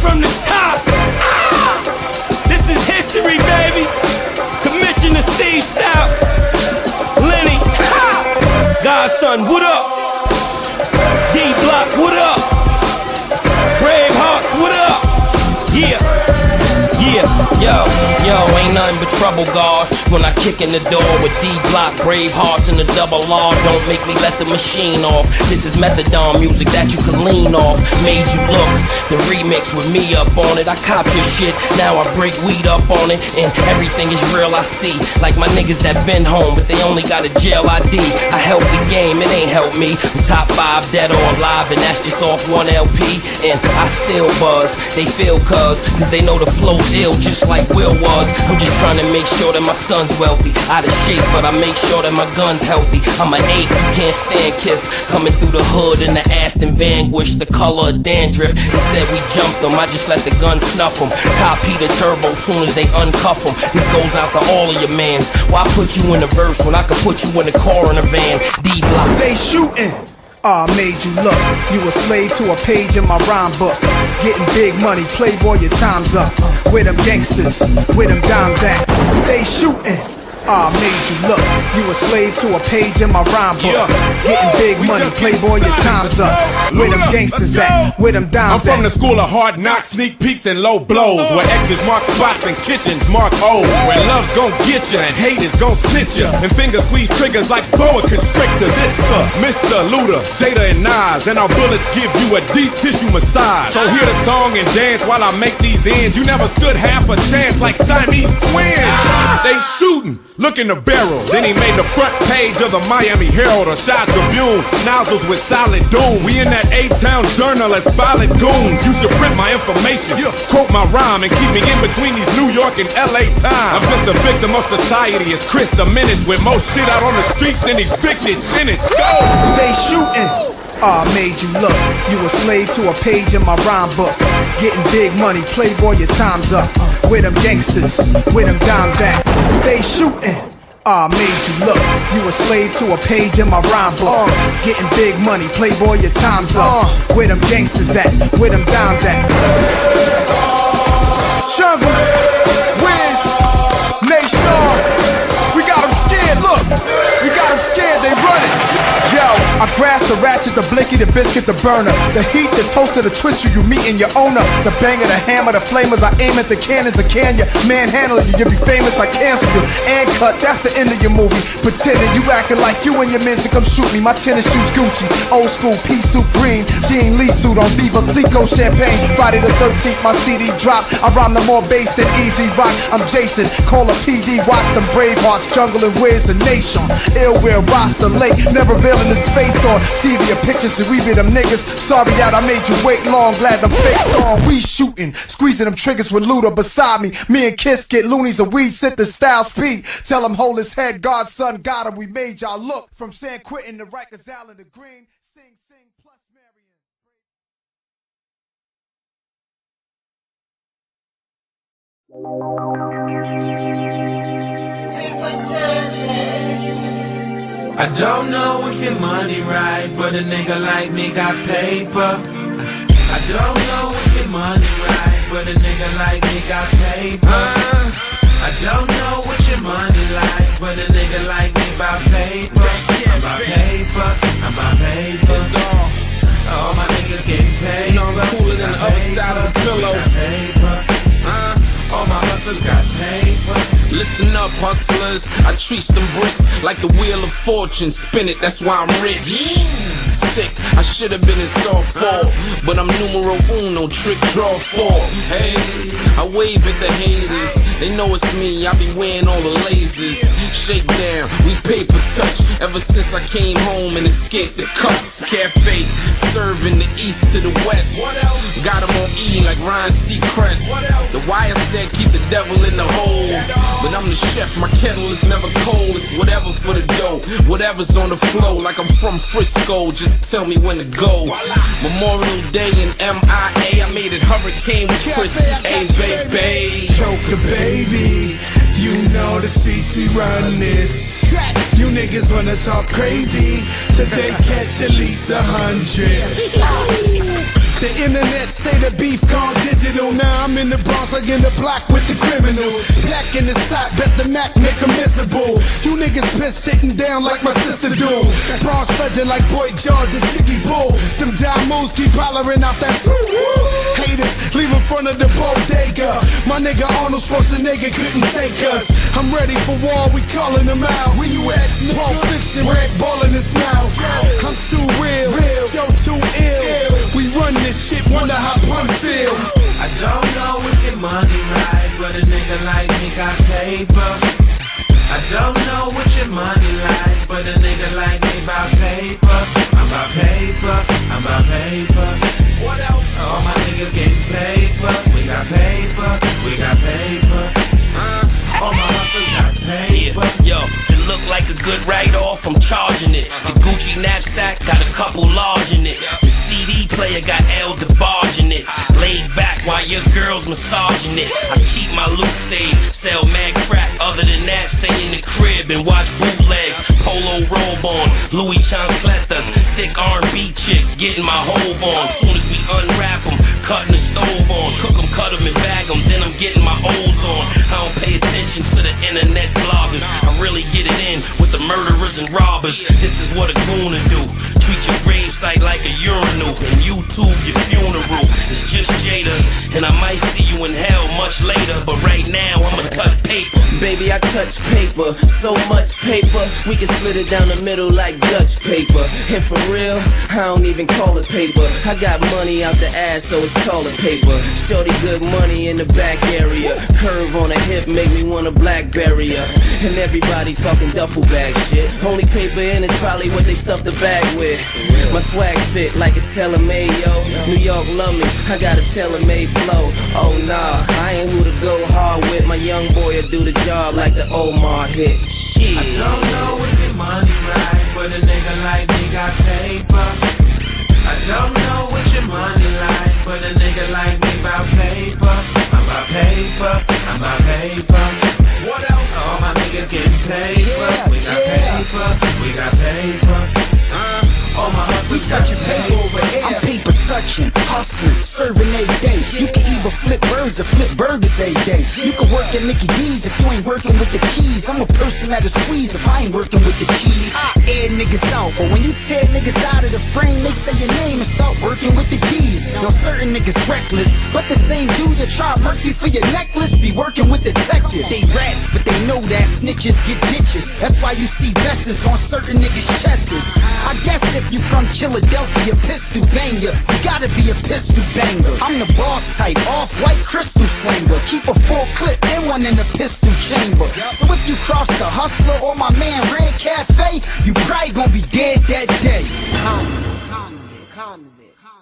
from the top. This is history, baby. Commissioner Steve Stout, Lenny, Godson, what up? D-Block, what up? Bravehearts, what up? Yeah. Yo, ain't nothing but trouble, God. When I kick in the door with D-Block, Bravehearts, and the double R. Don't make me let the machine off. This is methadone music that you can lean off. Made you look, the remix with me up on it. I cop your shit, now I break weed up on it. And everything is real I see. Like my niggas that been home, but they only got a jail ID. I help the game, it ain't help me. I'm top 5 dead or alive, and that's just off 1 LP. And I still buzz, they feel cuz they know the flow's ill, just like Will was. I'm just trying to make sure that my son's wealthy. Out of shape, but I make sure that my gun's healthy. I'm an 8, you can't stand Kiss. Coming through the hood in the Aston Vanquish, the color of dandruff. Instead we jumped them, I just let the gun snuff them. Copy the turbo soon as they uncuff them. This goes out to all of your mans. Why put you in the verse when I could put you in the car in a van? D-Block. They shooting. Made you look. You a slave to a page in my rhyme book. Getting big money, playboy, your time's up. With them gangsters, with them dimes at. They shooting. Made you look. You a slave to a page in my rhyme book. Getting big money, playboy, your time's up. Where them gangsters at? Where them dimes at? I'm from the school of hard knocks, sneak peeks and low blows. Where X's mark spots and kitchens mark O's. Where love's gon' get ya and hate is gon' snitch ya. And fingers squeeze triggers like boa constrictors. It's the Mr. Luda, Jada and Nas. And our bullets give you a deep tissue massage. So hear the song and dance while I make these ends. You never stood half a chance like Siamese twins. They shooting. Look in the barrel. Then he made the front page of the Miami Herald or Chi Tribune. Nozzles with solid doom. We in that A-Town journal as violent goons. You should print my information, quote my rhyme, and keep me in between these New York and LA times. I'm just a victim of society. It's Chris the Menace with more shit out on the streets than evicted tenants. Go! They shooting. Made you look. You a slave to a page in my rhyme book. Getting big money, playboy, your time's up. Where them gangsters, where them dimes at? They shooting. Made you look. You a slave to a page in my rhyme book. Getting big money, playboy, your time's up. Where them gangsters at? Where them dimes at? Jungle, Wiz, Nation. We got them scared, look. We got them scared, they running. Yo, I grasp the ratchet, the blicky, the biscuit, the burner. The heat, the toaster, the twister, you meet in your owner. The banger, the hammer, the flamers, I aim at the cannons. I can ya, manhandle you, you'll be famous, I cancel you. And cut, that's the end of your movie. Pretending you acting like you and your men to come shoot me. My tennis shoes Gucci, old school pea soup green. Jean Lee suit on Viva Clico champagne. Friday the 13th, my CD drop. I rhyme no more bass than Easy Rock. I'm Jason, call a PD, watch them Bravehearts, Jungle and Wiz and Nation. Ill will roster lake, never veiling his face on TV or pictures, so we be them niggas. Sorry that I made you wait long, glad them fakes gone. We shooting, squeezing them triggers with Luda beside me. Me and Kiss get loonies and we sit the style speed. Tell him hold his head, Godson got him. We made y'all look from San Quentin to Rikers Island to Green. Sing, sing, plus Marion. I don't know if your money right, but a nigga like me got paper. I don't know if your money right, but a nigga like me got paper. I don't know what your money like, but a nigga like me about paper. I'm about paper, I'm about paper. All my niggas getting paid. You know I'm cooler than the other side of the pillow. All my hustlers got paper. Listen up, hustlers. I treat them bricks like the wheel of fortune. Spin it, that's why I'm rich. Sick, I should have been in soft four, but I'm numero uno, trick draw four. Hey, I wave at the haters. They know it's me, I be wearing all the lasers. Shakedown, we paper touch. Ever since I came home and escaped the cuffs. Cafe, serving the east to the west. Got him on E like Ryan Seacrest. The wire said keep the devil in the hole, but I'm the chef, my kettle is never cold. It's whatever for the dough, whatever's on the flow. Like I'm from Frisco, just tell me when to go. Memorial Day in MIA, I made it Hurricane with Chris A, baby. Choke the baby, you know the streets we run this. You niggas wanna talk crazy, so they catch at least 100. The internet say the beef gone digital hustler in the block with the criminals. Back in the side, bet the Mac make them miserable. You niggas pissed sitting down like my sister do. Bronze legend like Boy George and Jiggy Bull. Them dime moves keep hollering out that haters, leave in front of the bodega. My nigga Arnold Schwarzenegger couldn't take us. I'm ready for war, we calling them out. Where you at? Pulp Fiction, Red Bull in his mouth. I'm too real, Joe too ill. We run this shit, wonder how pun feel. I don't know if your money right, but a nigga like me got paper. I don't know what your money like, but a nigga like me about paper. I'm about paper, I'm about paper. What else? All my niggas getting paper. We got paper, we got paper. All my hustlers got paper. Yo, to look like a good write-off, I'm charging it. The Gucci knapsack got a couple large in it. The CD player got El DeBarge in it. Laid back while your girl's massaging it. I keep my loot saved, sell mad crack. Other than that, stay in the crib and watch bootlegs. Polo robe on, Louis Chancletas. Thick R&B chick, getting my hove on. Soon as we unwrap them, cutting the stove on. Cook them, cut them, and bag them, then I'm getting my O's on. I don't pay attention to the internet bloggers. I really get it in with the murderers and robbers. This is what a gooner do. Treat your gravesite like a urinal and YouTube your funeral. It's just Jada, and I might see you in hell much later. But right now, I'ma touch paper. Baby, I touch paper, so much paper, we can split it down the middle like Dutch paper. And for real, I don't even call it paper. I got money out the ass, so it's toilet paper. Shorty good money in the back area. Curve on her hip make me want a Blackberry. And everybody's talking duffel bag shit. Only paper in it's probably what they stuff the bag with. My swag fit like it's tailor-made, yo. New York love me, I got a tailor-made flow. Oh nah, I ain't who to go hard with. My young boy will do the job like the Omar hit. Shit. I don't know if your money right, but a nigga like me got paper. I don't know what your money like, but a nigga like me about paper. I'm about paper, I'm about paper. What else? All my niggas getting paper. We got paper, we got paper. All my hustlers touching paper over here. I'm paper touching, hustling, serving every day. You can either flip birds or flip burgers every day. You can work at Mickey D's if you ain't working with the keys. I'm a person that'll squeeze if I ain't working with the cheese. I air niggas out, but when you tear niggas out of the frame, they say your name and start working with the keys. Yo, certain niggas reckless, but the same dude that try to murk you for your necklace be working with detectives. They rats, but they know that snitches get ditches. That's why you see vests on certain niggas' chests. I guess if you from Philadelphia, pistol banger, you gotta be a pistol banger. I'm the boss type, off-white crystal slanger. Keep a full clip and one in the pistol chamber. So if you cross the Hustler or my man Red Cafe, you probably gonna be dead that day. Convict.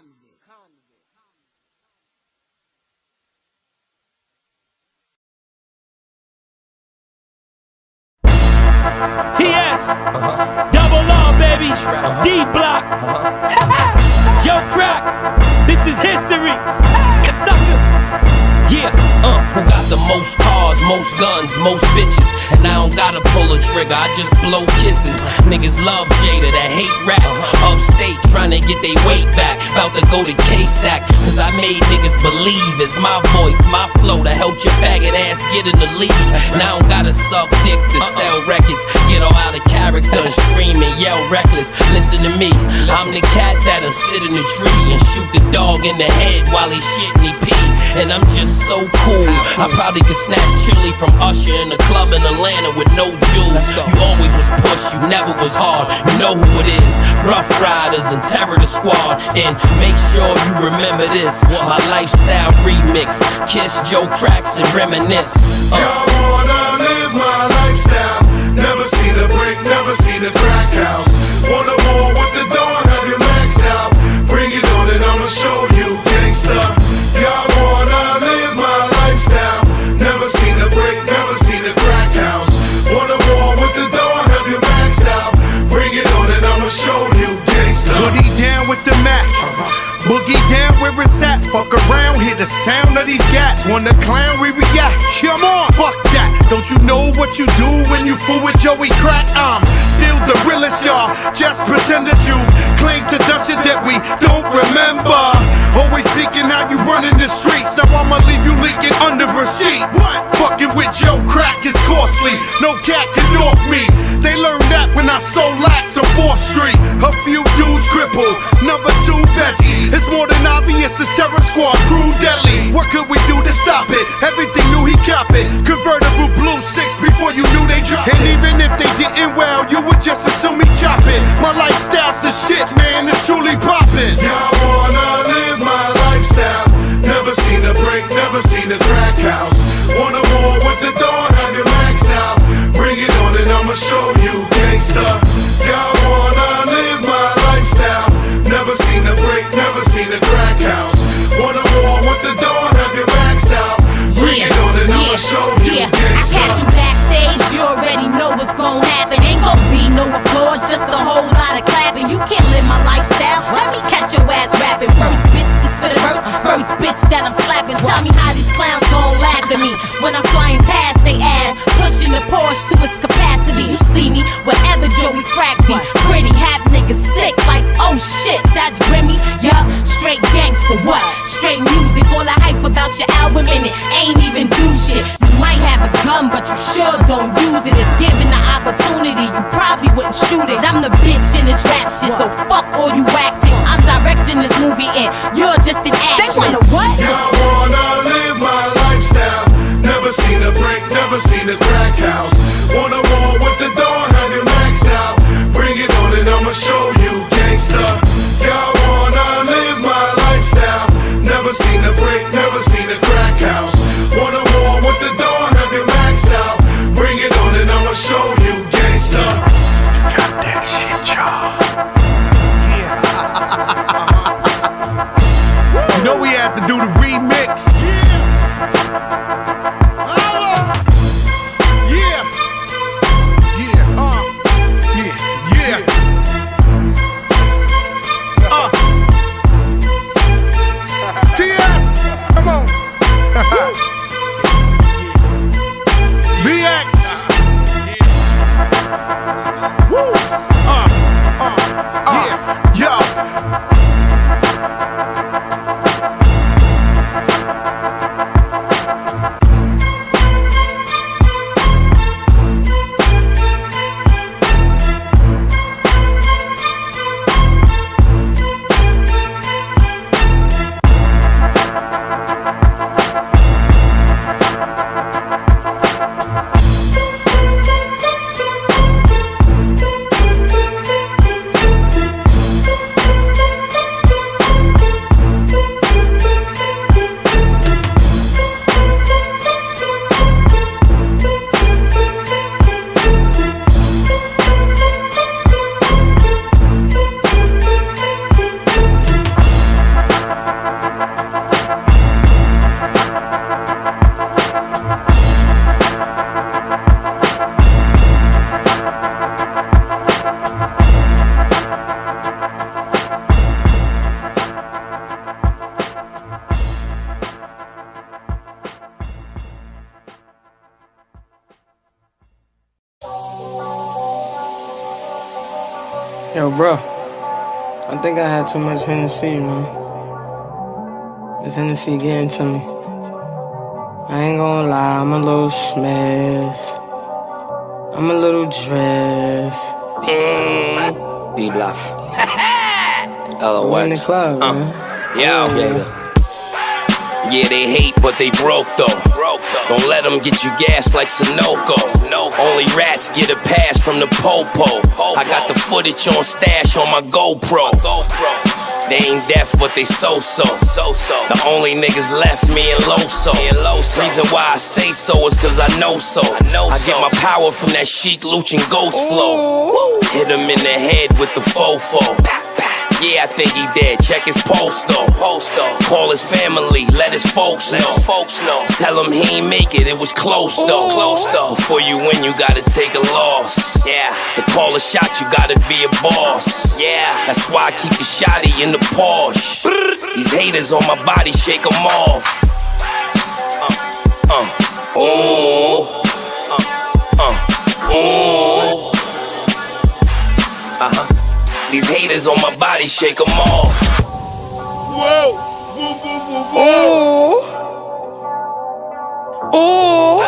TS, Double R, baby, D Block, Joe Crack, this is history, sucker. Yeah, who got the most cars, most guns, most bitches? And I don't gotta pull a trigger, I just blow kisses. Niggas love Jada, that hate rap. Upstate, trying to get their weight back. About to go to K-Sack, cause I made niggas believe it's my voice, my flow to help your faggot ass get in the lead. Now I don't gotta suck dick to sell records. Get all out of character and scream and yell reckless. Listen to me, I'm the cat that'll sit in the tree and shoot the dog in the head while he shit and he pee. And I'm just so cool, I probably could snatch chili from Usher in the club in Atlanta with no jewels. You always was pushed, you never was hard. You know who it is, Rough Riders and Terror the Squad. And make sure you remember this, my lifestyle remix. Kiss Joe Cracks and reminisce. Y'all wanna live my lifestyle. Never seen a brick, never seen a crack house. Wanna war with the dawn, have you maxed out. Bring it on and I'ma show you gangsta. Y'all wanna live my lifestyle. Never seen a brick, never seen a crack house. Wanna war with the dawn, have you maxed out. Bring it on and I'ma show you gangsta. Boogie down with the Mac, boogie down with where it's at. Fuck around, hear the sound of these gats. Wanna clown, we react. Come on, fuck that. Don't you know what you do when you fool with Joey Crack? I'm still the realest, y'all. Just pretend that you claim to done shit that we don't remember. Always thinking how you run in the streets. Now I'ma leave you leaking under a sheet. What? Fucking with Joe Crack is costly. No cat can off me. They learned that when I sold lax on 4th Street. A few dudes crippled, number 2 veggie. It's more than obvious the Terror Squad crew deadly. What could we do to stop it? Everything knew he cop it. Convertible blue 6 before you knew they dropped it. And even if they didn't, well, you would just assume he chop it. My lifestyle's the shit, man, it's truly poppin'. Y'all wanna live my lifestyle. Never seen a brick, never seen a crack house. Wanna war with the dawn, have your maxed out. Bring it on and I'ma show you gangsta. Y'all wanna live my lifestyle. Never seen a brick, never seen a crack house. Wanna war with the dawn, have your maxed out. Bring it on and I'ma show you gangsta. I catch you backstage, you already know what's gon' happen. Ain't gon' be no applause, just a whole lot of clapping. You can't live my lifestyle, let me catch your ass rapping. First bitch to spit a verse, first bitch that I'm slapping. Tell me how these clowns gon' laugh at me when I'm flying past they ass, pushing the Porsche to its capacity. You see me wherever Joey Crack be. Pretty half niggas sick like, oh shit, that's Remy. Yup, straight gangster, what? Straight music, all the hype about your album and it ain't even do shit. You might have a gun, but you sure don't use it. If given the opportunity, you probably wouldn't shoot it. I'm the bitch in this rap shit, so fuck all you acting. I'm directing this movie and you're just an actress. They wanna what? Y'all wanna live my lifestyle. Never seen a brick, never seen a crack house. Wanna war with the dawn, have your maxed out. Bring it on and I'ma show you gangsta. Y'all wanna live my lifestyle. Never seen a brick, never seen a crack house. Wanna war with the dawn, have your maxed out. Bring it on and I'ma show you gangsta. Got that shit, y'all. You know we had to do the remix. Yo, bro, I think I had too much Hennessy, man. This Hennessy getting to me. I ain't gonna lie, I'm a little smashed. I'm a little dressed. D-Block. LOX. In the club, man. Yeah, they hate, but they broke though. Don't let them get you gassed like Sunoco. Only rats get a pass from the popo. I got the footage on stash on my GoPro. They ain't deaf, but they so-so. The only niggas left, me and Loso. Reason why I say so is cause I know so. I get my power from that chic Luchin ghost flow. Hit him in the head with the fofo. Yeah, I think he dead. Check his post though. Call his family, let his folks know. Tell him he ain't make it, it was close though. Before you win, you gotta take a loss. Yeah, to call a shot, you gotta be a boss. Yeah, that's why I keep the shotty in the Porsche. These haters on my body, shake them off. Oh. Oh. These haters on my body, shake them off. Whoa. Woo, woo, woo, whoa. Oh.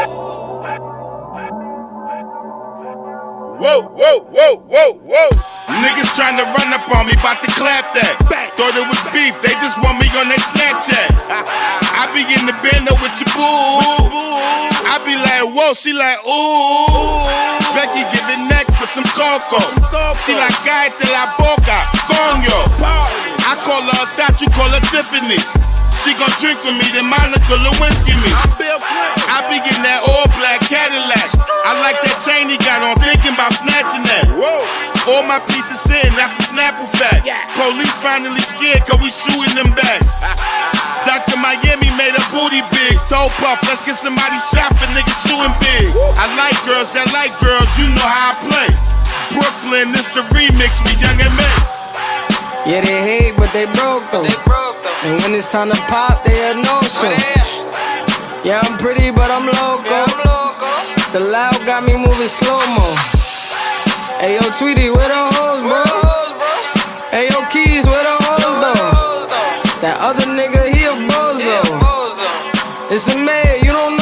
Whoa, whoa, whoa, whoa, whoa. Niggas tryna run up on me, bout to clap that. Thought it was beef, they just want me on their Snapchat. I be in the bando with your boo. I be like, whoa, she like, ooh. Becky giving neck for some coco. She like, cállate la boca, coño. I call her a Thatcher, you call her Tiffany. She gon' drink with me, then Monica Lewinsky me. I be getting that all black Cadillac. I like that chain he got on, thinking about snatching that. All my pieces in, that's a Snapple fact. Police finally scared, cause we shooting them back. Dr. Miami made a booty big. Told Puff, let's get somebody shot for niggas shooting big. I like girls that like girls, you know how I play. Brooklyn, this the remix with Young M.A. Yeah, they hate, but they broke though. And when it's time to pop, they a no-show. Yeah, I'm pretty, but I'm loco. The loud got me moving slow-mo. Hey, yo, Tweety, where the hoes, bro? Hey, yo, Keys, where the hoes, though? That other nigga, he a bozo. It's a man, you don't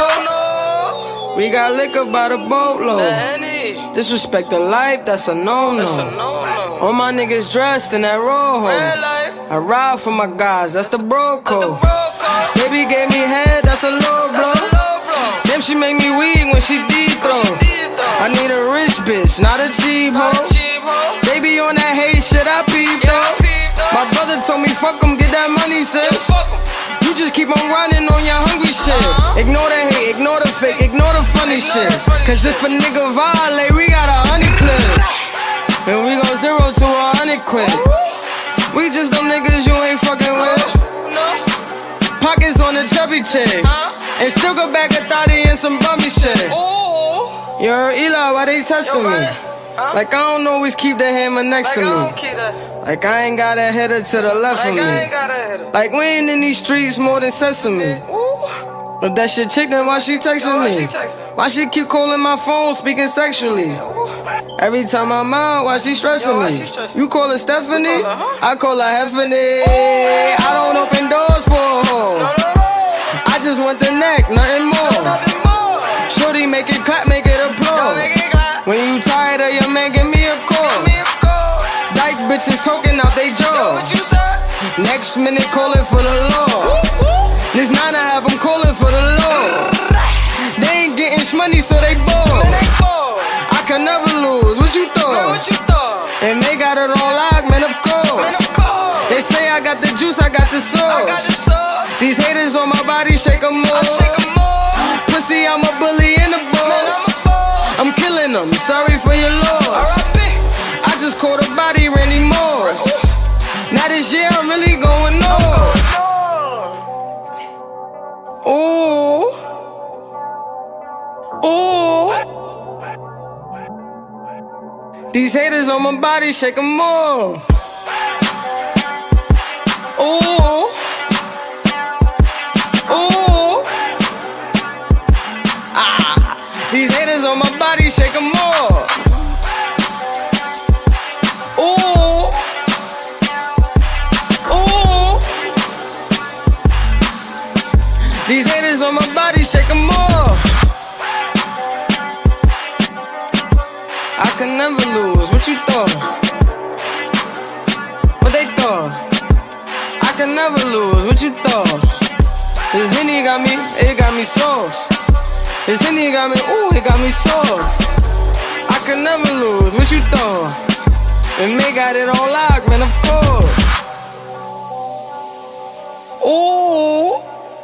know. We got liquor by the boatload. Disrespect the life, that's a no-no. All my niggas dressed in that rojo. I ride for my guys, that's the bro code. Baby gave me head, that's a low blow. Damn, she make me weak when she deep throw. I need a rich bitch, not a cheap hoe. Baby on that hate shit, I peep though. My brother told me fuck him, get that money, sis. You just keep on running on your hungry shit. Ignore the hate, ignore the fake, ignore the funny shit. Cause if a nigga violate, we got 100 clips. And we go 0 to 100 quid. We just them niggas you ain't fucking with. Pockets on the chubby chick. And still go back a thotty and some bummy shit. Yo, Eli, why they testing me? Like I don't always keep the hammer next to me. Like I ain't got a header to the left of me. Like we ain't in these streets more than sesame. But that shit chick, then why she texting me? Why she keep calling my phone, speaking sexually? Every time I'm out, why she stressing me? You call her Stephanie? I call her Heffany. I don't open doors for a hoe. I just want the neck, nothing more. Shorty, make it clap, make it applaud. When you tired of your man, give me a call. Dyke bitches talking out they jaw. Next minute calling for the law. This 9 I have them calling for the law. They ain't getting money, so they bored. I can never lose, what you thought? And they got it on lock, man, of course. They say I got the juice, I got the sauce. These haters on my body, shake them more. Pussy, I'm a bully in the boss. I'm killing them, sorry for your loss. I just caught a body, Randy Moss. Now this year I'm really going north. Ooh. Ooh. These haters on my body, shake them more. Ooh. Ooh. Ah. These haters on my body, shake them more. Ooh. Ooh. These haters on my body, shake them more. I can never lose, what you thought? What they thought? I can never lose, what you thought? This Henny got me, it got me sauce. This Henny got me, ooh, it got me sauce. I can never lose, what you thought? And they got it on lock, man, of course. Ooh.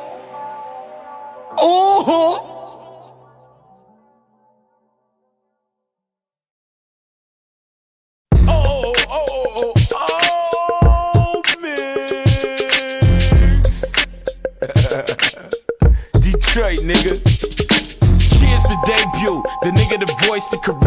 Ooh. Detroit, nigga. Cheers for debut. The nigga, the voice, the career is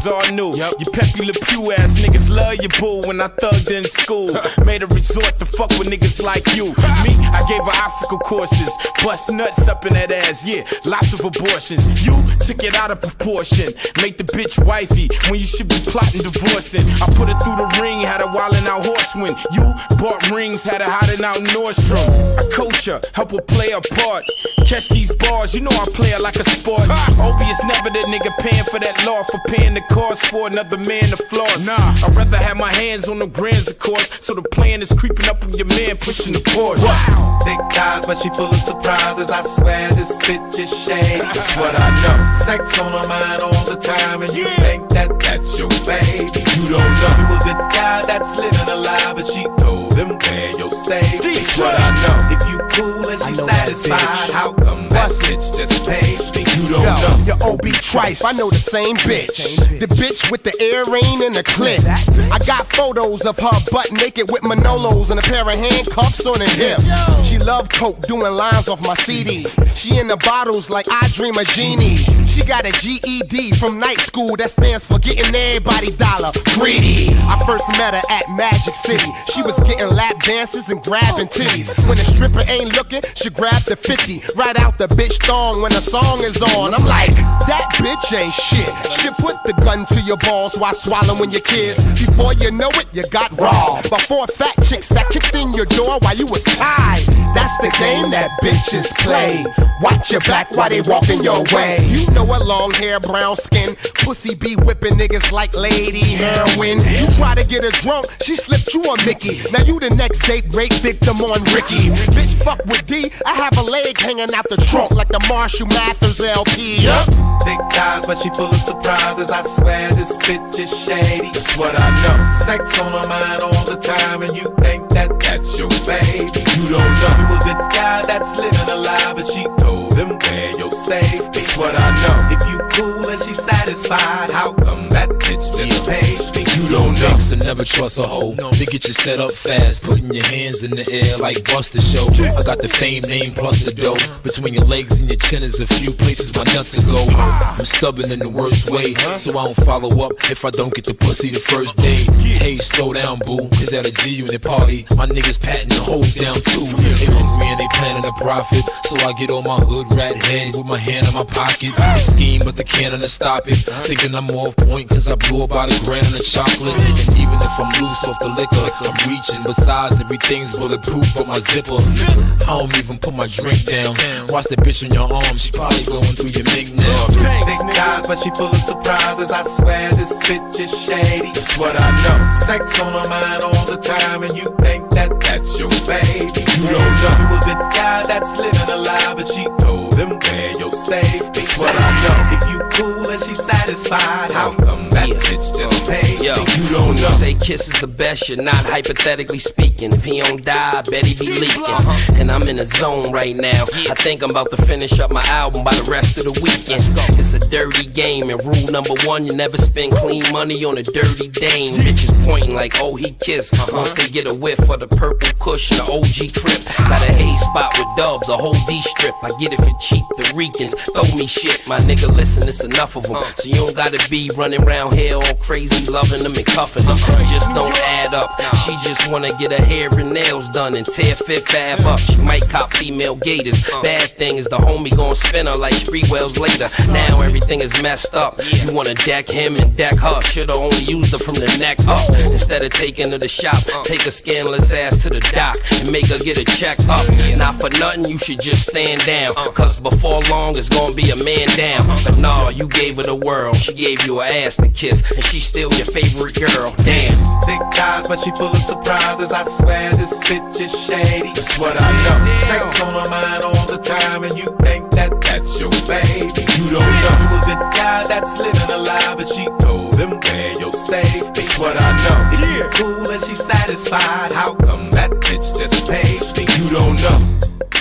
was all new. You peppy Le Pew ass niggas love your boo. When I thugged in school, made a resort to fuck with niggas like you. Me, I gave her obstacle courses, bust nuts up in that ass, yeah, lots of abortions. You took it out of proportion, make the bitch wifey when you should be plotting divorcing. I put her through the ring, had her wildin' out horseman. You bought rings, had her hiding out Nordstrom. I coach her, help her play her part. Catch these bars, you know I play it like a sport. Obvious never the nigga paying for that law, for paying the cost for another man to floss. Nah, I'd rather have my hands on the grands of course. So the plan is creeping up with your man pushing the Porsche. Wow. Thick thighs, but she full of surprises. I swear this bitch is shady. That's what I know. Sex on her mind all the time, and you think that that's your baby. You don't know. You a good guy that's living a lie, but she told him where you're safe. That's what I know. If you cool and she satisfied, how come that bitch just pays me? You don't know. Your OB Trice, I know the same bitch. The bitch with the earring and the clip. I got photos of her butt naked with Manolos and a pair of handcuffs on her hip. She love coke, doing lines off my CD. She in the bottles like I Dream a Genie. She got a GED from night school that stands for getting everybody dollar greedy. I first met her at Magic City. She was getting lap dances and grabbing titties. When a stripper ain't looking, she grab the 50 right out the bitch thong when the song is on. I'm like, that bitch ain't shit. She put the gun to your balls while swallowing your kids. Before you know it, you got raw. By 4 fat chicks that kicked in your door while you was tied. That's the game that bitches play. Watch your back while they walking your way. You know a long hair, brown skin, pussy be whipping niggas like Lady Heroin. You try to get her drunk, she slipped you a Mickey. Now you the next date rape victim on Ricky. Bitch fuck with D, I have a leg hanging out the trunk like the Marshall Mathers LP. Thick thighs, but she full of surprises. I swear this bitch is shady. That's what I know. Sex on her mind all the time, and you think that that's your baby. You don't know. You a good guy that's living a lie, but she told him where you're safe. That's what I know. If you cool and she satisfied, how come that bitch just pays me? You don't know. Niggas will never trust a hoe. They get you set up fast, putting your hands in the air like Buster Show. I got the fame name plus the dough. Between your legs and your chin is a few places my nuts will go. I'm stubborn in the worst way, so I don't follow up if I don't get the pussy the first day. Hey, slow down, boo, cause at a G-Unit party, my niggas patting the hoes down too. They hungry and they planning a profit, so I get on my hood rat head with my hand in my pocket. They scheme, but they can't stop it. Thinking I'm off point cause I blew about $1 grand in the chocolate. And even if I'm loose off the liquor, I'm reaching. Besides, everything's bulletproof for my zipper. I don't even put my drink down. Watch the bitch on your arm, she probably going through your mink now. Thick thighs, but she full of surprises. I swear this bitch is shady. That's what I know. Sex on her mind all the time, and you think that that's your baby. You don't know. You a good guy that's living a lie, but she told him where you're safe. That's what I know. If you cool and she satisfied, how come that bitch just pays me? You don't know. Say Kiss is the best, you're not hypothetically speaking. If he don't die, I bet he be leaking. And I'm in a zone right now. I think I'm about to finish up my album by the rest of the weekend. It's a dirty game, and rule number 1, you never spend clean money on a dirty dame. Bitches pointing like, oh, he kissed. Once they get a whiff of the purple kush and the OG Crip. Got a haze spot with dubs, a whole D-strip. I get it for cheap, the Ricans throw me shit. My nigga, listen, it's enough of them. So you don't gotta be running around here all crazy, loving them and cuffing them. Just don't add up. She just wanna get her hair and nails done and tear Fifth Ave up. She might cop female gators. Bad thing is the homie gon' spin her like Spreewells later. Now everything is messed up. You wanna deck him and deck her. Should've only used her from the neck up. Instead of taking her to shop, take a scandalous ass to the dock and make her get a check up. Not for nothing, you should just stand down. Cause before long it's gonna be a man down. But nah, you gave her the world. She gave you an ass to kiss, and she's still your favorite girl. Damn. Thick thighs, but she full of surprises. I swear this bitch is shady. That's what I know. Sex on her mind all the time, and you think that that's your baby. You don't know. You a good guy that's living a lie, but she told him where you're safe. That's what I know. If you cool and she satisfied, how come that bitch just pays me? You don't know.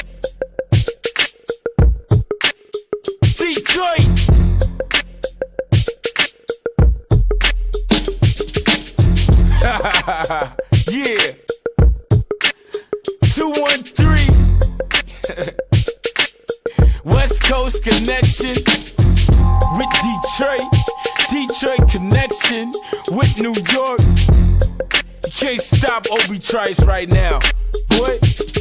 Detroit. Yeah. 213 West Coast connection with Detroit. Detroit connection with New York. You can't stop Obi Trice right now, boy.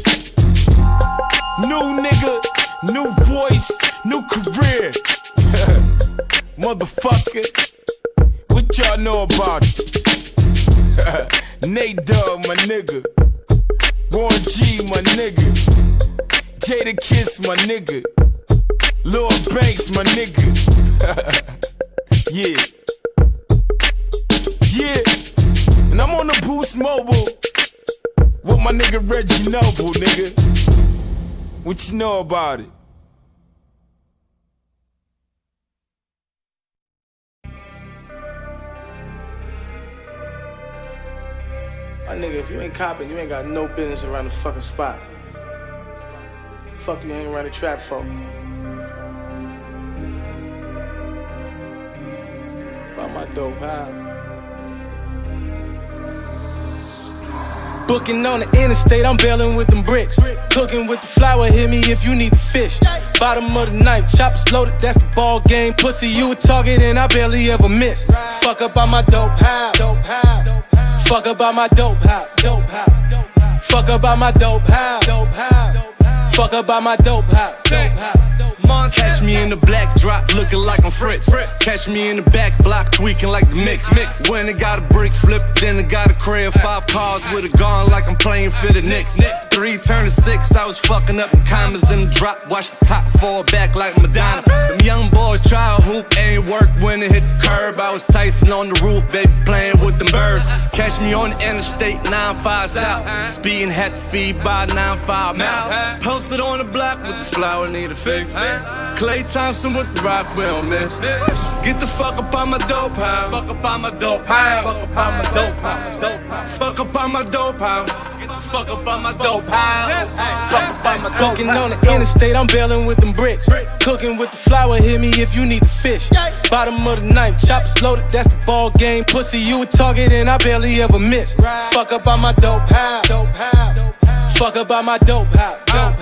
New nigga, new voice, new career. Motherfucker, what y'all know about it? Nate Dogg, my nigga. Warren G, my nigga. Jada Kiss, my nigga. Lil Banks, my nigga. Yeah. Yeah. And I'm on the Boost Mobile with my nigga Reggie Noble, nigga. What you know about it? My nigga, if you ain't copping, you ain't got no business around the fucking spot. Fuck you hanging around the trap folk. About my dope house. Booking on the interstate, I'm bailing with them bricks. Cooking with the flour, hit me if you need the fish. Bottom of the knife, choppers loaded, that's the ball game. Pussy, you a target and I barely ever miss. Fuck up on my dope house. Fuck up on my dope house. Fuck up on my dope house. Fuck up on my dope house. Catch me in the black drop looking like I'm Fritz. Catch me in the back block tweaking like the mix. When it got a brick flip, then it got a crib. 5 cars with a gun like I'm playing for the Knicks. 3 turn to 6, I was fucking up the commas in the drop. Watch the top fall back like Madonna. Them young boys try a hoop, ain't work when it hit the curb. I was Tyson on the roof, baby, playing with them birds. Catch me on the interstate, 9-5 south. Speeding had to feed by 9-5 mouth. Posted on the block with the flour, need a fix. Clay Thompson with the rock, we don't miss. Get the fuck up on my dope house. Fuck up on my dope house. Fuck up on my dope house. Fuck up on my dope house. Fuck up on my dope house. Fuck up on my dope house. Cooking on the interstate, I'm bailing with them bricks. Cooking with the flour, hit me if you need the fish. Bottom of the knife, choppers loaded, that's the ball game. Pussy, you a target and I barely ever miss. Fuck up on my dope house. Fuck up on my dope house.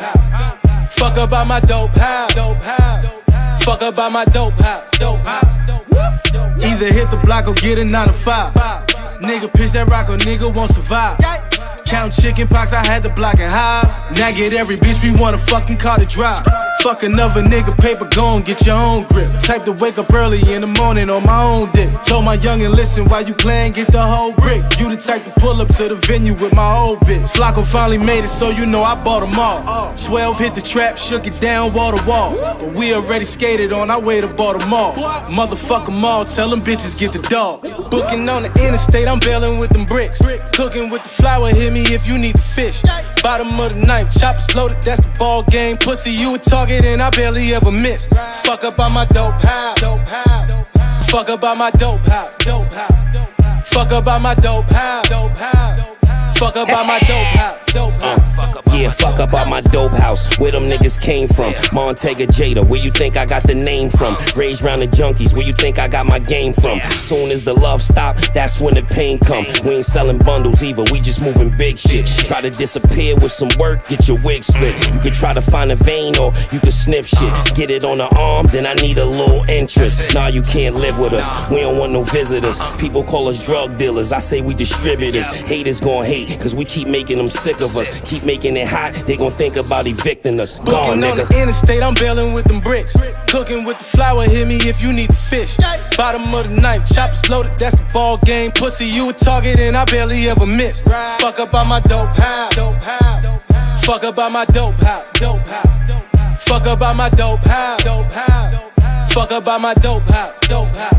Fuck up on my dope house. Fuck up on my dope house. Either hit the block or get a 9 to 5. Nigga pitch that rock or nigga won't survive. Count chicken pox, I had to block it high. Now get every bitch we want a fucking car to drive. Fuck another nigga paper, go and get your own grip. Type to wake up early in the morning on my own dick. Told my youngin', listen, while you playin', get the whole brick. You the type to pull up to the venue with my old bitch. Flacco finally made it, so you know I bought them all. 12 hit the trap, shook it down, wall to wall. But we already skated on our way to Baltimore. Motherfuck them all, tell them bitches get the dog. Booking on the interstate, I'm bailing with them bricks. Cooking with the flour, hit me if you need the fish. Bottom of the knife, choppers loaded, that's the ball game. Pussy, you a target and I barely ever miss. Fuck up on my dope house. Fuck up on my dope house. Fuck up on my dope house. Fuck up on my dope house. Yeah, fuck up on my dope house. Where them niggas came from? Montega Jada, where you think I got the name from? Raised round the junkies, where you think I got my game from? Soon as the love stop, that's when the pain come. We ain't selling bundles either, we just moving big shit. Try to disappear with some work, get your wig split. You could try to find a vein or you could sniff shit. Get it on the arm, then I need a little interest. Nah, you can't live with us, we don't want no visitors. People call us drug dealers, I say we distributors. Haters gon' hate, cause we keep making them sick of us. Keep making it hot, they gon' think about evicting us. Gone, nigga. On the interstate, I'm bailing with them bricks. Cooking with the flour, hit me if you need the fish. Bottom of the knife, choppers loaded, that's the ball game. Pussy, you a target and I barely ever miss. Fuck up on my dope house. Fuck up on my dope house. Fuck up on my dope house. Fuck up on my dope house.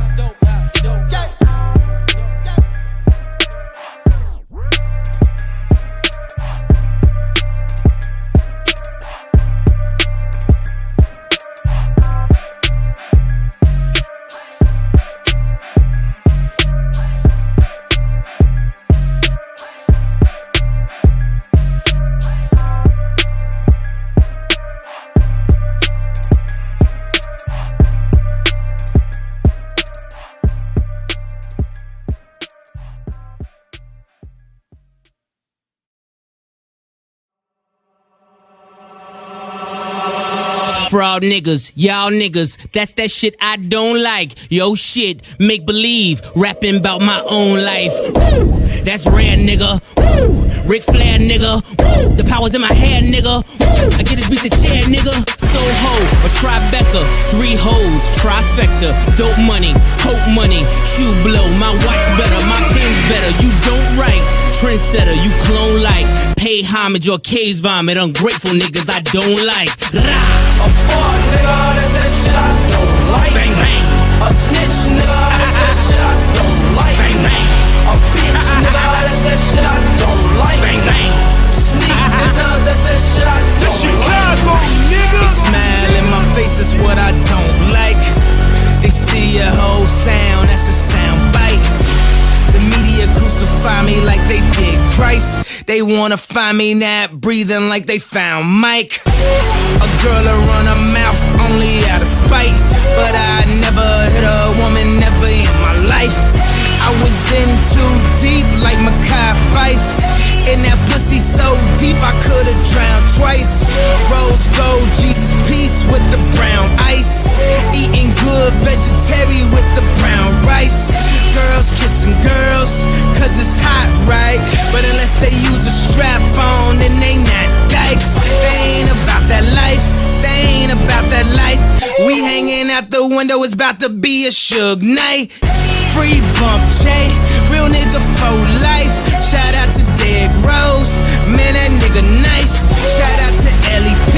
fraud niggas, y'all niggas, that's that shit I don't like. Yo shit, make believe, rapping about my own life. Woo! That's rare, nigga. Woo! Ric Flair, nigga. Woo! The power's in my hair, nigga. Woo! I get this beat the chair, nigga. Soho, a Tribeca, 3 hoes, trifecta, dope money, hope money, shoe blow, my watch better, my pen's better. You don't write, trendsetter, you clone like, pay homage or case vomit, ungrateful niggas I don't like. Rah! A fuck nigga, that's that shit I don't like. Bang bang. A snitch nigga, that's that shit I don't like. Bang bang. A bitch nigga, that's that shit I don't like. Bang bang. Sneak nigga, that's that shit I don't like. Chicago, nigga. They smile in my face is what I don't like. They steal your whole sound, that's a sound bite. The media crucify me like they did Christ. They wanna find me not breathing like they found Mike. A girl will run her mouth only out of spite, but I never hit a woman, never in my life. I was in too deep like Mackay Fife. And that pussy so deep I could've drowned twice. Rose gold, Jesus peace with the brown ice. Eating good vegetarian with the brown rice. Girls kissing girls, cause it's hot, right? But unless they use a strap on, then they not dykes. They ain't about that life, they ain't about that life. We hanging out the window, it's about to be a Suge night. Free bump J, real nigga for life. Shout out to Derrick Rose, man that nigga nice. Shout out to LEP,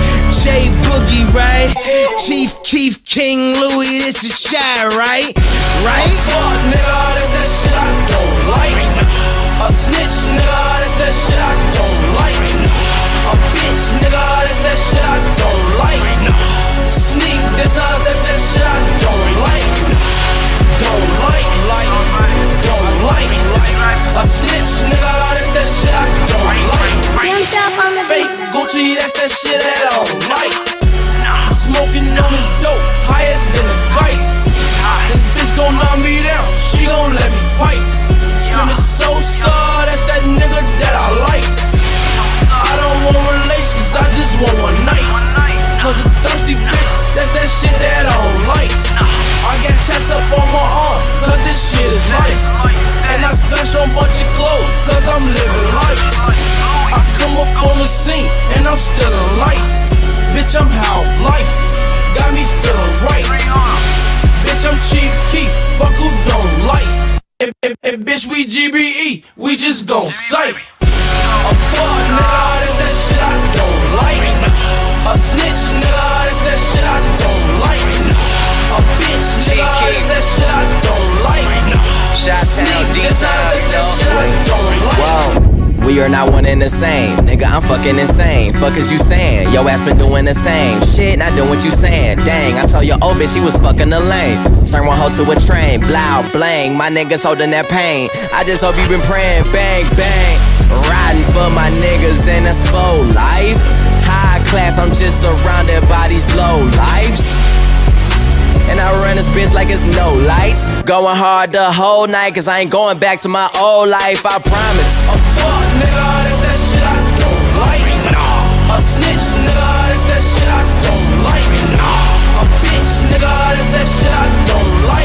J Boogie, right? Chief Keef, King Louis, this is Shy, right? Right? A fuck nigga, that's that shit I don't like. A snitch nigga, that's that shit I don't like. A bitch nigga, that's that shit I don't like. Sneak this out, that's that shit I don't like. Don't like, don't like. A snitch nigga, that's that shit I don't like. Fake Gucci, that's that shit that I don't like. Smoking on this dope, higher than a bite. This bitch gon' knock me down, she gon' let me fight. Spinning so sad, that's that nigga that I like. I don't want relations, I just want one night. Cause a thirsty bitch, that's that shit that I don't like. I got tats up on my arm, cause this shit is life. And I splash on bunch of clothes, cause I'm living life. I come up on the scene, and I'm still alight. Bitch, I'm how life got me feeling right. Bitch, I'm Chief Keef, fuck who don't like. And bitch, we GBE, we just gon' sight. A fuck nigga, that's that shit I don't like. A snitch nigga, that's that shit I don't like. A bitch nigga, that's that shit I don't like. Sneak this out, that's that shit I don't like. Whoa. We are not one and the same, nigga, I'm fucking insane. Fuck is you saying? Yo ass been doing the same shit, not doing what you saying. Dang, I told your old bitch she was fucking the lane. Turn one hoe to a train, blow, blang. My niggas holding that pain. I just hope you been praying, bang, bang. Riding for my niggas and that's full life. High class, I'm just surrounded by these low lives. And I run this bitch like it's no lights. Going hard the whole night, cause I ain't going back to my old life, I promise. A fuck nigga, that's that shit I don't like. A snitch nigga, that's that shit I don't like. A bitch nigga, that's that shit I don't like.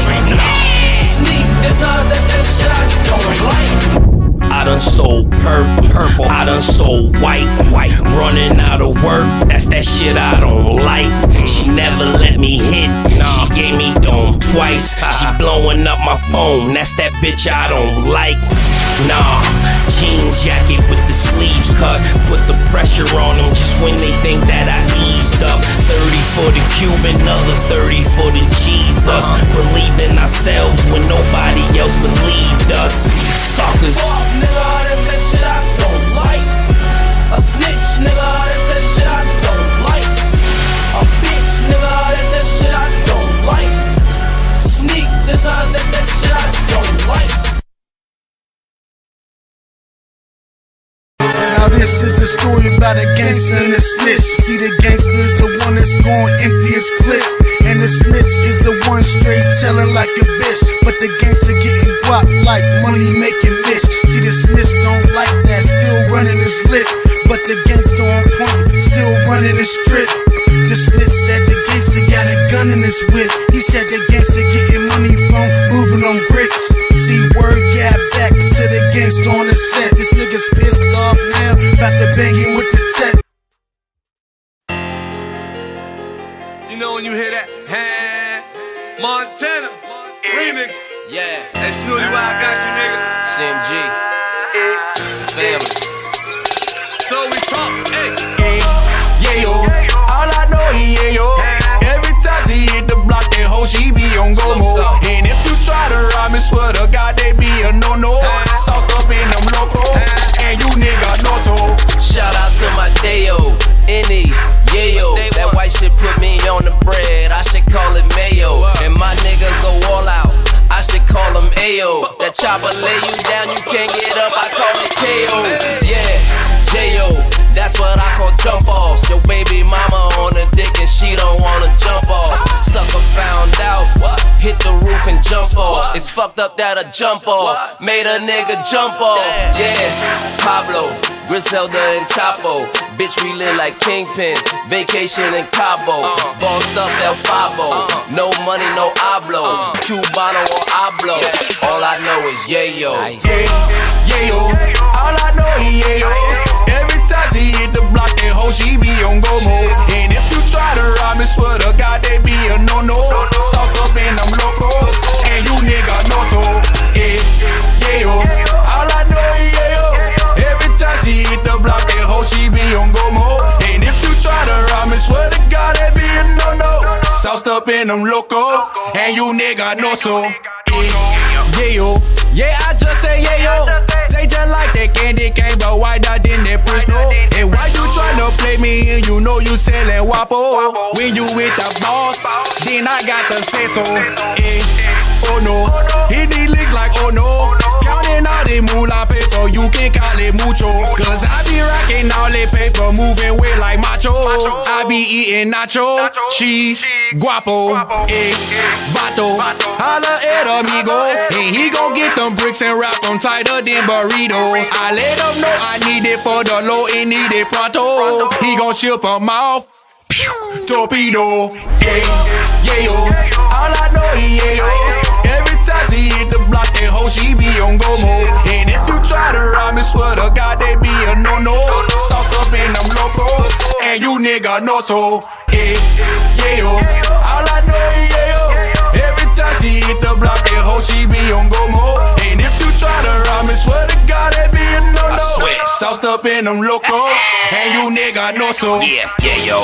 Sneak this out, that's that shit I don't like. I done sold purple, I done sold white, running out of work, that's that shit I don't like. She never let me hit, she gave me dome twice. She blowing up my phone, that's that bitch I don't like. Nah, jean jacket with the sleeves cut, put the pressure on them just when they think that I eased up. 30 for the Cuban, another 30 for the Jesus. Believe in ourselves when nobody else believed us. Suckers. Nigga, that's that shit I don't like. A snitch, nigga, that's that shit I don't like. A bitch, nigga, that's that shit I don't like. Sneak this out, that's that shit I don't like. Now this is a story about a gangster and a snitch. See, the gangster is the one that's gon' empty his clip, and the snitch is the one straight telling like a bitch. But the gangster getting guap like money making bitch. See, the snitch don't like that, still running his lip. But the gangster on point, still running his strip. The snitch said the gangster got a gun in his whip. He said the gangster getting money from moving on bricks. See, word got back to the gangster on the set. This nigga's pissed off now, about to bang him with the tech. You know when you hear that? Montana remix. Yeah. Hey, Snooty, why I got you, nigga? CMG. Family. So we talk, hey. Yeah, yo. All I know is yeah, yo. Every time she hit the block, that hoe, she be on go mode. And if you try to rob me, swear to God, they be a no-no. Socked up in them loco, and you nigga know so. Shout out to my Dayo, Any, Yayo. That white shit put me on the bread, I should call it mayo. And my nigga go all out, I should call him Ayo. That chopper lay you down, you can't get up, I call it KO. Yeah, J.O., that's what I call jump offs. Your baby mama on the dick and she don't wanna jump off. Sucker found out, hit the roof and jump off. It's fucked up that I jump off, made a nigga jump off. Yeah, Pablo, Griselda and Chapo. Bitch, we live like kingpins, vacation in Cabo. Bossed up El Favo, no money, no hablo. Cubano or hablo, all I know is yayo. Yeah, yo. All I know is yeah, yo. Every time she hit the block, that hoe, she be on go mode. And if you try to rob me, swear to God, they be a no-no. Sock up in them loco, and you nigga know so. Yeah, yo. All I know is yeah, yo. Every time she hit the block, that hoe, she be on go mode. And if you try to rob me, swear to God, they be a no-no. Sauced up in them loco, and you nigga know so. Yeah, yo. Yeah, I just say yeah, yo. Say just like that candy cane, but why not in that push no? And why you tryna play me and you know you sellin' Wapo? When you with the boss, then I got the say so. Oh no, hit these licks like oh no. Counting all the moolah paper, you can call it mucho. Cause I be rocking all the paper, moving weight like macho. I be eating nacho, cheese, guapo, vato. Holla at amigo, and he gon' get them bricks and wrap them tighter than burritos. I let him know I need it for the low and need it pronto. He gon' ship them off, torpedo. Yeah, yo. All I know is yeah, yo. Every time she hit the block, that hoe, she be on go mode. And if you try to rob me, swear to God, they be a no-no. Sock up in them loco, and you nigga know so. Yeah, yo. All I know is yeah, yo. Every time she hit the block, that hoe, she be on go mode. And if you try to rob me, swear to God, they be a no-no. Socked up in them loco, and you nigga know so. Yeah, yo.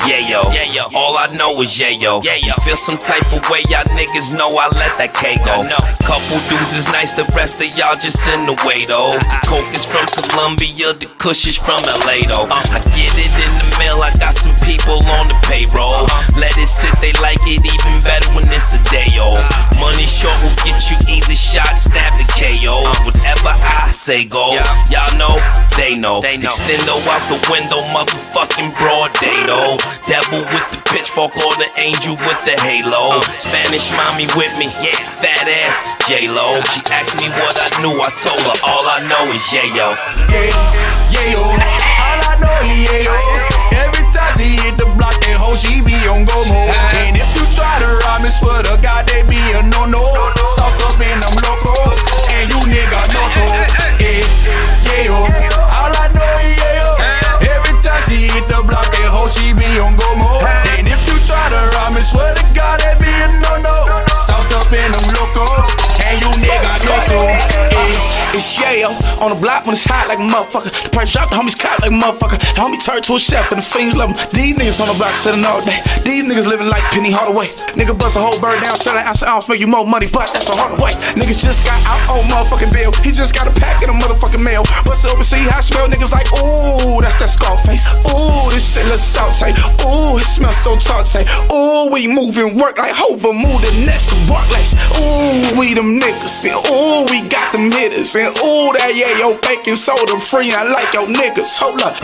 All I know is yo. Feel some type of way, y'all niggas know I let that K go. Couple dudes is nice, the rest of y'all just in the way though. Coke is from Colombia, the Kush is from LA though. I get it in the mail, I got some people on the payroll. Let it sit, they like it even better when it's a day old. Money short will get you either shot, stabbed, or KO. Whatever I say go, y'all know, they know. Extendo out the window, motherfucking broad day though. Devil with the pitchfork or the angel with the halo. Spanish mommy with me, fat ass J-Lo. She asked me what I knew, I told her all I know is yo. Yeah, yo. All I know is yeah, yo. Every time she hit the block, that hoe, she be on go mode. And if you try to rob me, swear to God, they be a no-no. Sock up in them loco, and you nigga know so. Yeah, yo. All I know is yeah, yo. Every time she hit the block, that hoe, she be on go mode. And if you try to rob me, swear to God, they be a no-no. Sock up in them loco, and you nigga know so. It's Yayo on the block when it's hot like a motherfucker. The price drop, the homies cop like a motherfucker. The homie turned to a chef and the fiends love him. These niggas on the block sitting all day. These niggas living like Penny Hardaway. Nigga bust a whole bird down, selling ounce ounce, make you more money, but that's a harder way. Niggas just got out on motherfucking bill. He just got a pack in a motherfucking mail. Bust it open, see how I smell. Niggas like, ooh, that's that Scarface. Ooh, this shit looks salty. Ooh, it smells so tarty. Ooh, we moving work like Hova, move the next to Barclays. Ooh, we them niggas. And ooh, we got them hitters. And ooh, that yo baking soda free. I like your niggas. Hold up.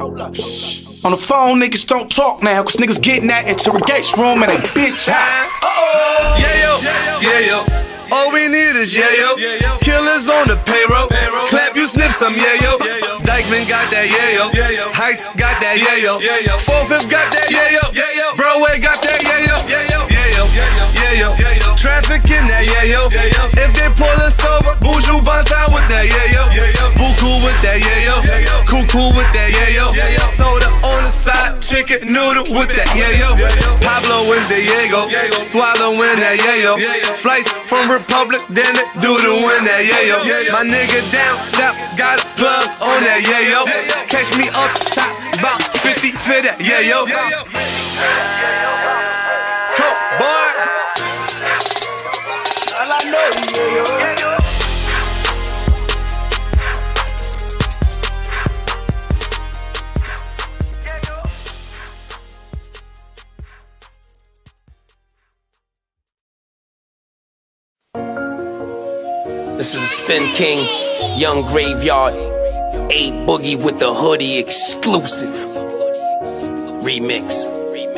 On the phone, niggas don't talk now, cause niggas getting that interrogation room and they bitch high. Yeah, yo. All we need is yayo. Killers on the payroll. Clap, you sniff some yayo. Dykeman got that yayo. Heights got that yayo. 4/5 got that yayo. Bonton with that, yeah, yo. Buku with that, yeah, yo. Cuckoo with that, yeah, yo. Soda on the side, chicken noodle with that, yeah, yo. Pablo in Diego, Swallow in that, yeah, yo. Flights from Republic, then it doodle in that, yeah, yo. My nigga down south, got a plug on that, yeah, yo. Catch me up top, about 50 for that, yeah, yo. Come, boy. All I know, yeah, yo. This is Spin King, Young Graveyard, A-Boogie with the hoodie exclusive. Remix.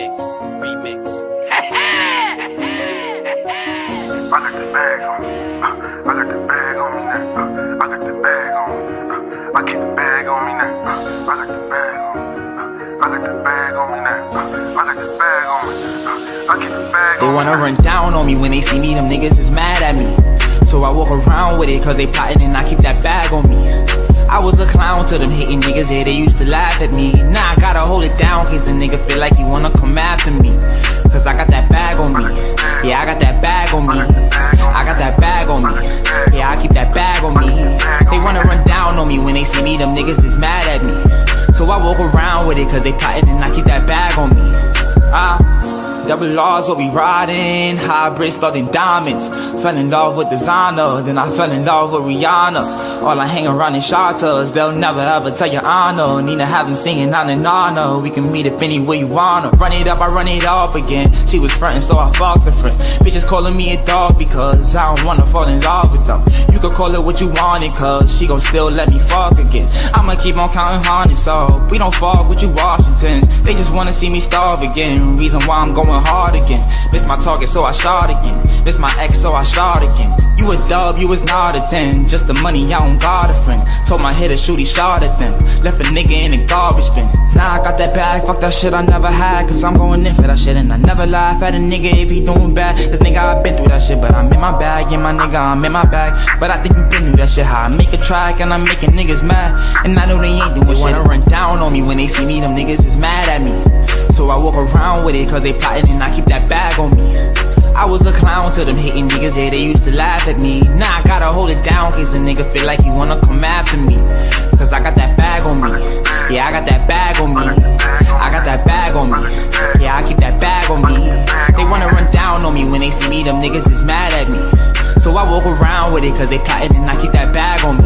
I got the bag on me. I got the bag on me now. I got the bag on me. I keep the bag on me now. I got the bag on me. I got the bag on me now. I got the bag on me. I keep the bag on me. They wanna run down on me when they see me, them niggas is mad at me. So I walk around with it cause they plotting and I keep that bag on me. I was a clown to them hating niggas, yeah, they used to laugh at me. Nah, I gotta hold it down cause a nigga feel like he wanna come after me. Cause I got that bag on me. Yeah, I got that bag on me. I got that bag on me. Yeah, I keep that bag on me. They wanna run down on me when they see me, them niggas is mad at me. So I walk around with it cause they plotting and I keep that bag on me. Double R's what we riding, hybrid spelled in diamonds. Fell in love with designer, then I fell in love with Rihanna. All I hang around in charters, they'll never ever tell your honor. Need to have them singing on and honor. We can meet up anywhere you wanna. Run it up, I run it off again. She was frontin', so I fucked her friend. Bitches calling me a dog because I don't wanna fall in love with them. You could call it what you wanted, cause she gon' still let me fuck again. I'ma keep on counting hundreds, so we don't fuck with you Washingtons. They just wanna see me starve again. Reason why I'm going hard again. Miss my target, so I shot again. Miss my ex, so I shot again. You a dub, you was not a 10. Just the money, I don't got a friend. Told my hitter, shoot, he shot at them. Left a nigga in the garbage bin. Now I got that bag, fuck that shit I never had. Cause I'm going in for that shit. And I never laugh at a nigga if he doing bad. Cause nigga, I been through that shit. But I'm in my bag, yeah, my nigga, I'm in my bag. But I think you been through that shit. How I make a track and I'm making niggas mad. And I know they ain't doing shit. They wanna run down on me when they see me, them niggas is mad at me. So I walk around with it cause they plotting and I keep that bag on me. I was a clown to them hating niggas, yeah, they used to laugh at me. Nah, I gotta hold it down cause a nigga feel like he wanna come after me. Cause I got that bag on me. Yeah, I got that bag on me. I got that bag on me. Yeah, I keep that bag on me. They wanna run down on me when they see me, them niggas is mad at me. So I walk around with it cause they plotting and I keep that bag on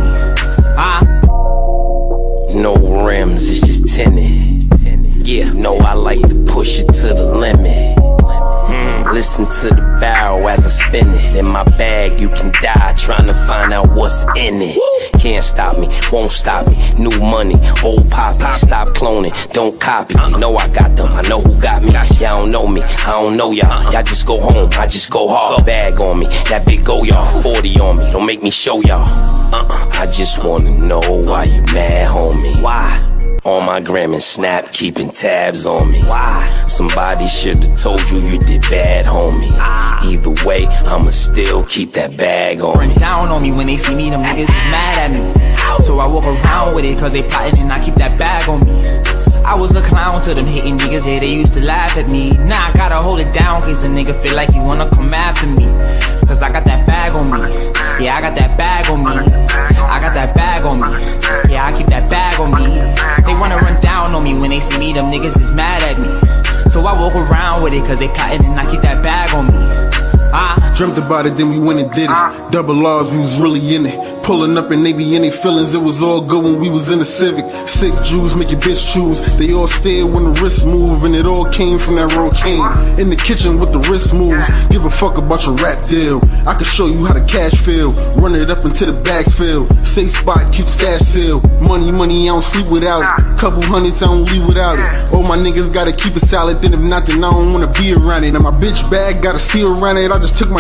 me. No rims, it's just tinted. Yeah, no, I like to push it to the limit. Listen to the barrel as I spin it. In my bag, you can die trying to find out what's in it. Can't stop me, won't stop me. New money, old poppy. Stop cloning, don't copy. Know I got them, I know who got me. Y'all don't know me, I don't know y'all. Y'all just go home, I just go hard. Bag on me, that big go y'all. 40 on me, don't make me show y'all. I just wanna know why you mad, homie. Why? On my gram and snap, keeping tabs on me. Why? Somebody should've told you you did bad, homie. Either way, I'ma still keep that bag on me. Run down on me when they see me, them niggas is mad at me. So I walk around with it cause they plotting and I keep that bag on me. I was a clown to them hating niggas, yeah, they used to laugh at me. Nah, I gotta hold it down cause a nigga feel like he wanna come after me. Cause I got that bag on me. Yeah, I got that bag on me. I got that bag on me. Yeah, I keep that bag on me. They wanna run down on me when they see me, them niggas is mad at me. So I walk around with it cause they plotting and I keep that bag on me. Dreamt about it, then we went and did it. Double R's, we was really in it. Pulling up and they be in their feelings. It was all good when we was in the Civic. Sick Jews make your bitch choose. They all stared when the wrist move, and it all came from that Rocaine. In the kitchen with the wrist moves. Give a fuck about your rap deal. I can show you how the cash feel. Run it up into the backfield. Safe spot, keep stash seal. Money, I don't sleep without it. Couple hundreds, I don't leave without it. All my niggas gotta keep it solid. Then if not, then I don't wanna be around it. Now my bitch bag got a seal around it. I just took my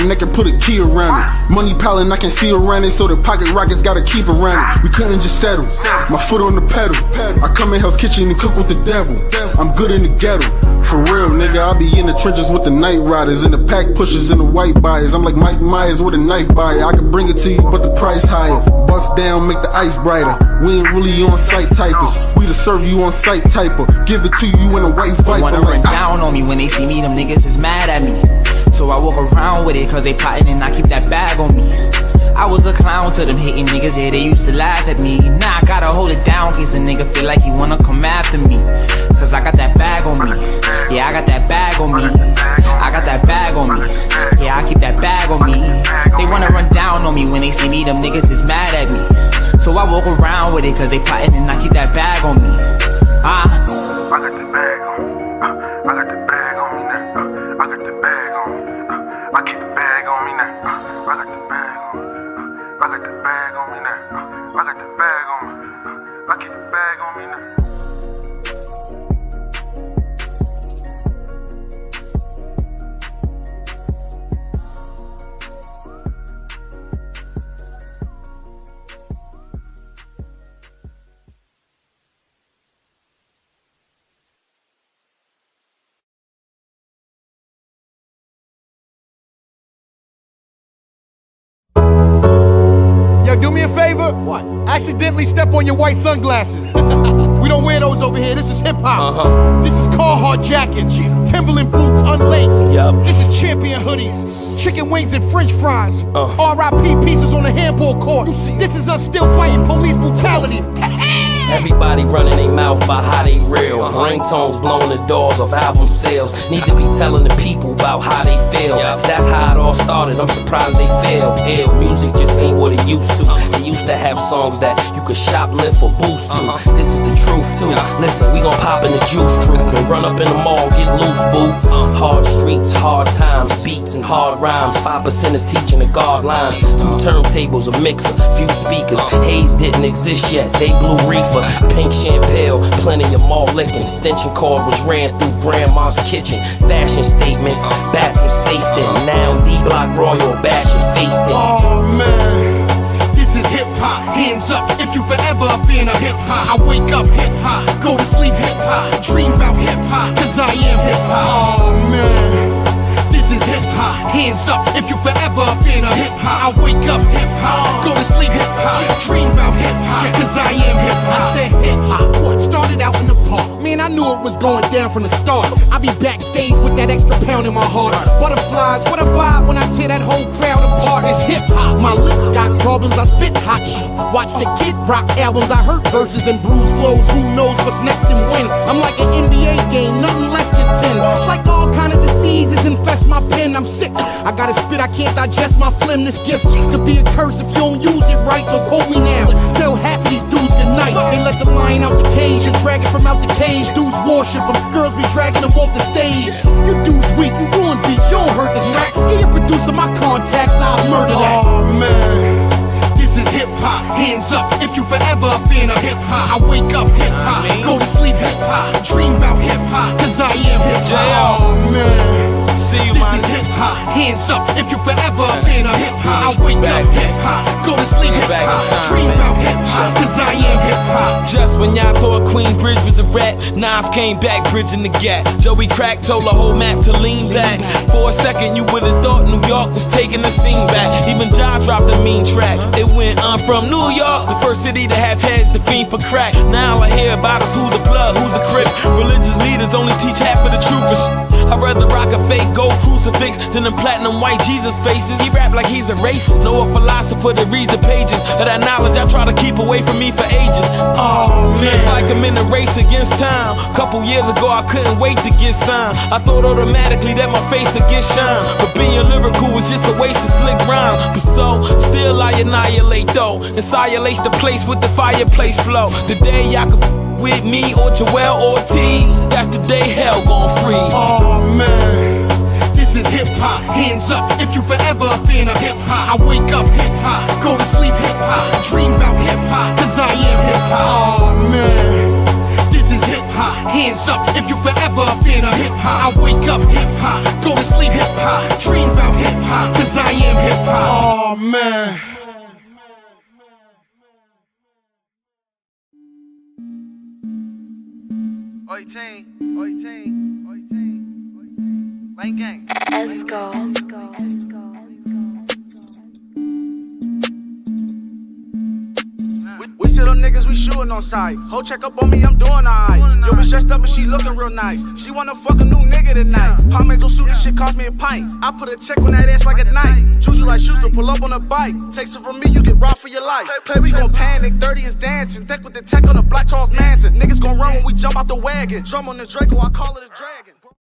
neck and put a key around it. Money piling, I can see around it, so the pocket rockets gotta keep around it. We couldn't just settle, my foot on the pedal. I come in Hell's Kitchen and cook with the devil. I'm good in the ghetto, for real, nigga. I be in the trenches with the night riders and the pack pushers and the white buyers. I'm like Mike Myers with a knife buyer. I can bring it to you, but the price higher. Bust down, make the ice brighter. We ain't really on site typers. We to serve you on site typer. Give it to you in a white Viper. They wanna run down on me when they see me, them niggas is mad at me. So I walk around with it cause they plotting and I keep that bag on me. I was a clown to them hating niggas, yeah, they used to laugh at me. Now I gotta hold it down case a nigga feel like he wanna come after me. Cause I got that bag on me, yeah, I got that bag on me. I got that bag on me, yeah, I keep that bag on me. They wanna run down on me when they see me, them niggas is mad at me. So I walk around with it cause they plotting and I keep that bag on me. I got the bag on me, I got the bag on me now, I got the bag on me, I keep the bag on me now, I got the bag on me, I got the bag on me now, I got the bag on me, I keep the bag on me now. Do me a favor. What? Accidentally step on your white sunglasses. We don't wear those over here. This is hip hop. This is Carhartt jackets, Timberland boots unlaced. This is Champion hoodies, chicken wings and French fries. R.I.P. pieces on the handball court. This is us still fighting police brutality. Everybody running their mouth about how they real. Ringtones blowing the doors off album sales. Need to be telling the people about how they feel. That's how it all started. I'm surprised they failed. Ill music just ain't what it used to. They used to have songs that you could shoplift or boost to. This is the truth too. Listen, we gon' pop in the juice truth and run up in the mall, get loose, boo. Hard streets, hard times, beats and hard rhymes. 5% is teaching the guard lines. 2 turntables, a mixer, few speakers. Haze didn't exist yet. They blew reefer. Pink champagne, plenty of malt licking. Extension cord was ran through grandma's kitchen. Fashion statements, bats was safe then. Now D-Block Royal bashing facing. Oh man, this is hip hop. Hands up if you forever a fan of hip hop. I wake up hip hop, go to sleep hip hop, dream about hip hop, cause I am hip hop. Oh man, this is hip hop. Hands up if you forever a fan of hip hop. I wake up hip hop, go to sleep hip hop, dream about hip hop, cause I am hip hop. I said hip hop. What started out in the park? Man, I knew it was going down from the start. I be backstage with that extra pound in my heart. Butterflies, what a vibe when I tear that whole crowd apart. It's hip hop. My lips got problems, I spit hot shit. Watch the Kid Rock albums, I hurt verses and bruise flows. Who knows what's next and when? I'm like an NBA game, nothing less than 10. It's like all kind of diseases infest my pen. I'm sick. I gotta spit, I can't digest my phlegm. This gift could be a curse if you don't use it right. So quote me now. Tell half of these dudes good night. They let the lion out the cage and drag it from out the cage. Dudes worship them, girls be dragging them off the stage. You dudes weak, you ruin beats, you don't hurt the track. Get your producer my contacts, I'll murder that. Oh man, this is hip hop. Hands up if you forever a fan of hip hop. I wake up hip hop, go to sleep hip hop, dream about hip hop, cause I am hip hop. Oh man. This is hip hop. Hands up if you forever a fan of hip hop. I wake up hip hop, go to sleep hip hop, dream about hip hop, cause I am hip hop. Just when y'all thought Queensbridge was a rat, Nas came back bridging the gap. Joey Crack told the whole map to lean back. For a second you would've thought New York was taking the scene back. Even John dropped a mean track. It went, I'm from New York, the first city to have heads to fiend for crack. Now I hear about us, who's a blood, who's a crip. Religious leaders only teach half of the truth and shit. I'd rather rock a fake gold crucifix than them platinum white Jesus faces. He rap like he's a racist. Know a philosopher that reads the pages of that knowledge I try to keep away from me for ages. Oh man, it's like I'm in a race against time. Couple years ago I couldn't wait to get signed. I thought automatically that my face would get shine, but being lyrical was just a waste of slick rhyme. But so, still I annihilate though, and annihilate the place with the fireplace flow. The day y'all can with me or Joel Ortiz, that's the day hell gon' free. Oh man, this is hip hop. Hands up if you forever a fan of hip hop. I wake up hip hop, go to sleep hip hop, dream about hip hop, cause I am hip hop. Oh man, this is hip hop. hands up if you forever a fan of hip-hop. I wake up hip-hop, go to sleep hip-hop, dream about hip-hop, cause I am hip-hop. Oh man. Oi team, Lane gang. Let's go. We still them niggas, we shootin' on sight. Ho check up on me, I'm doing alright. Yo, bitch dressed up and she looking real nice. She wanna fuck a new nigga tonight. Palmetto suit, this shit cost me a pint. I put a check on that ass like a knife. Juju like Schuster, pull up on a bike. Takes it from me, you get robbed for your life. Play, we gon' panic, 30 is dancing. Deck with the tech on the Black Charles Manson. Niggas gon' run when we jump out the wagon. Drum on the Draco, I call it a dragon.